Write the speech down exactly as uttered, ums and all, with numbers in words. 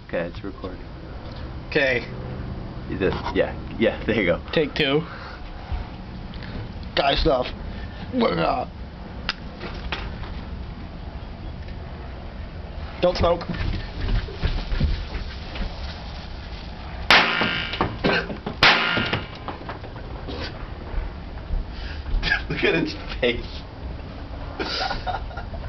Okay, it's recording. Okay. Yeah, yeah, there you go. Take two. Guy stuff. Don't smoke. Look at its face.